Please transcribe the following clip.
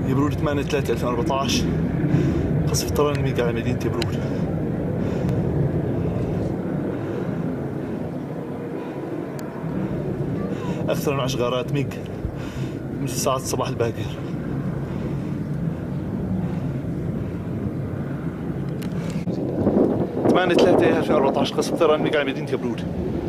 يبرود 8/3/2014 قصف الطيران الميج على مدينة يبرود. أكثر من 10 غارات ميج من ساعات الصباح الباكر. 8/3/2014 قصف الطيران الميج على مدينة يبرود.